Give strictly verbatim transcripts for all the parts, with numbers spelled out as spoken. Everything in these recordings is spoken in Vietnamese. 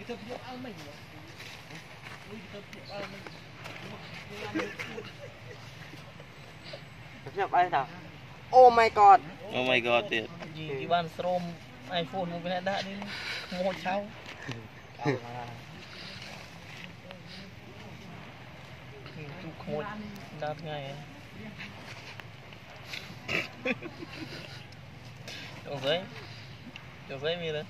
nhập ai nào? Oh my god. Oh my god tiệt. Gì ban strom iPhone một cái đã đi một sao. Chú khôi đắt ngay. Đâu giấy. Đâu giấy mi lên.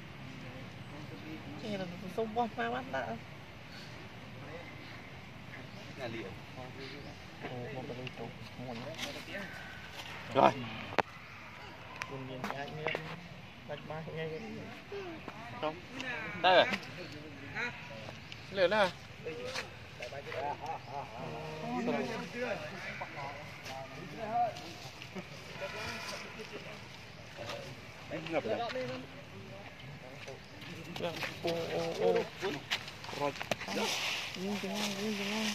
Cái là sông bom ma bắt đã. Là liệu. Một cái đồ một rồi. Cùng nhìn cái này đánh ba ngay không. Đây rồi. Lửa nè. Ngập rồi. Ô ô ô. Rồi. Nhưng chứ ngon, nhưng chứ ngon.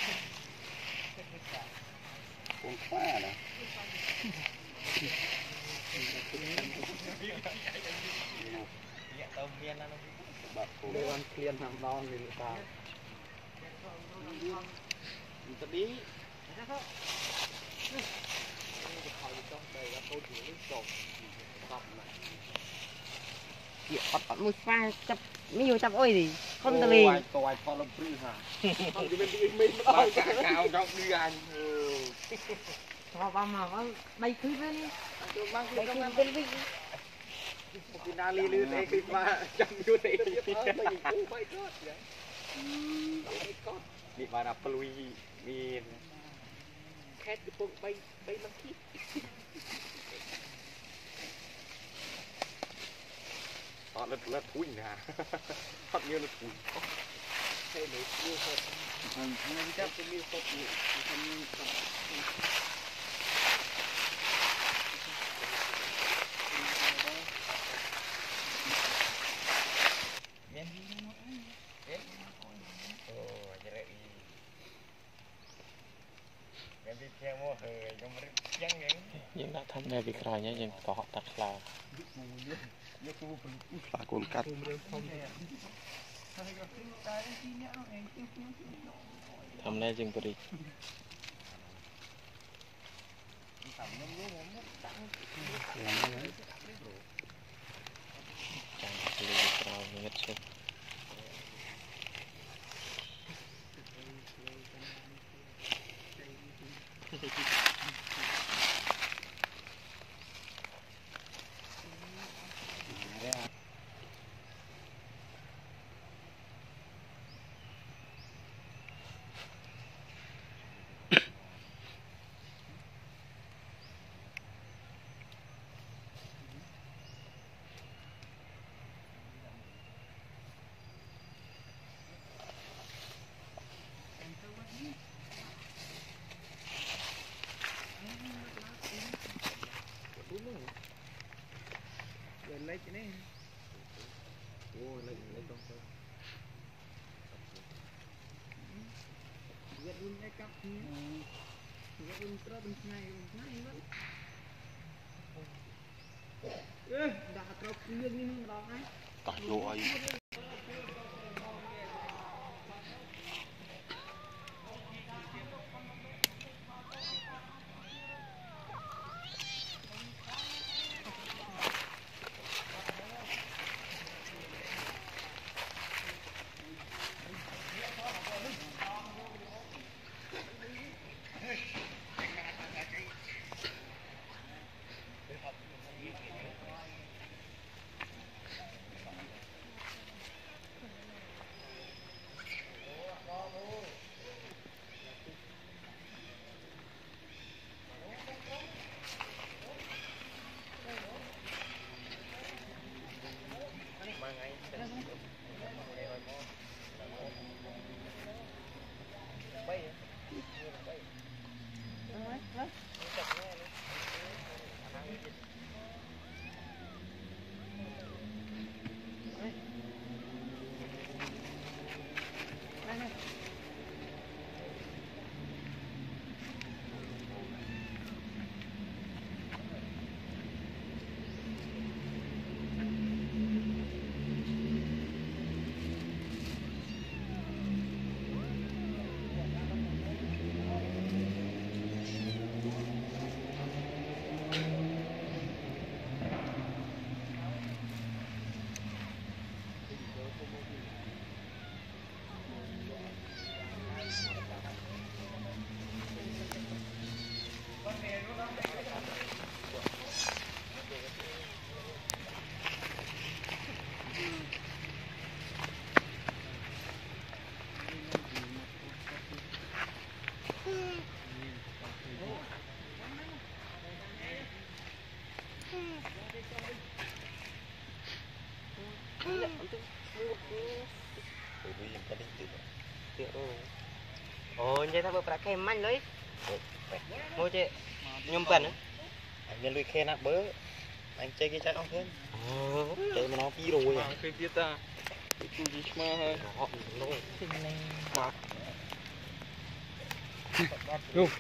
Con khóa nè. Đây ăn clean hàng đòn thì sao? Mình ta đi. Dạ, bắt bắt mũi pha chập mấy nhiều chập ôi gì không tao đi. Tôi phò lâm prư hả? Không thì bên đi mình bắt đầu cả cao trong đi anh. Vào vào mà vào bay cứ lên đi. Bay cứ bên đi. Cái na li lư đây cái mà chăm vô đây. Bị mà đập lui đi. Khét cái bông bay bay lăng khít. Họ lật lật thúi nè. Thật như lật thúi. Hay lấy yêu thật. Hằng hằng chắc cái miêu sốt nhỉ. Hằng như thật. Nhưng đã thăm này bị khai nhé, nhưng có họ tắt là là cồn cắt. Thăm này dừng đi. Lấy cái này. Ô lấy lấy con thôi. Gật luôn cái cặp đi. Gật luôn trơ bên này bên này vẫn. Ê, đã trâu lương đi nó đó này. Tỏi lụi. ồ vậy ta bữa phải khen manh đấy mua chị nhung cần anh nhân lui khen á bớ anh chơi cái trái ong thế chơi mà nó phi rồi à cái biết ta cái gì mà họ nổi Luôn.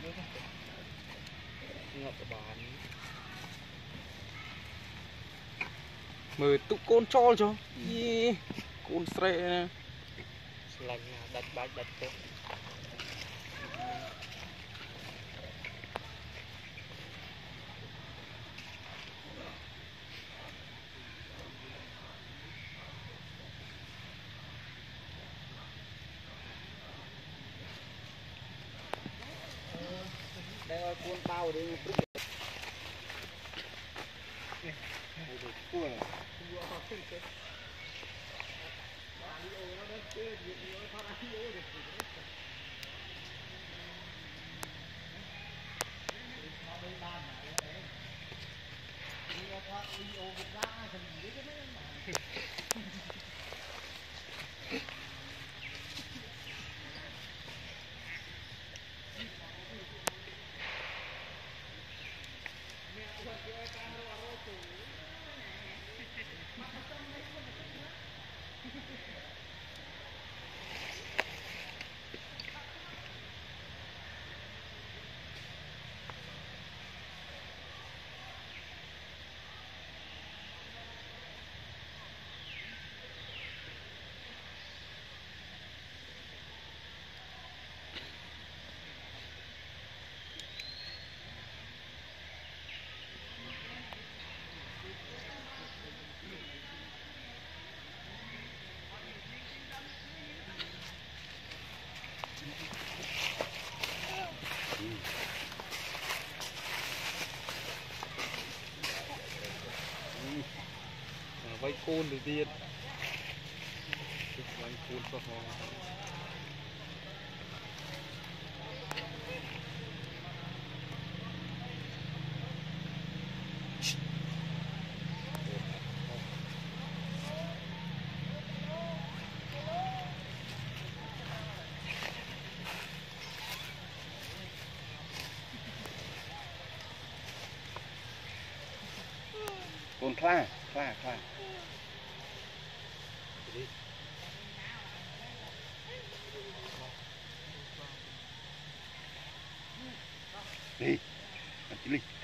Mời tụ côn cho cho Ý, côn sre lạnh đặt bạch đặt thế đây ơi cuốn bao đi vay côn đầu tiên vay côn cho họ cuốn kha kha kha đi đi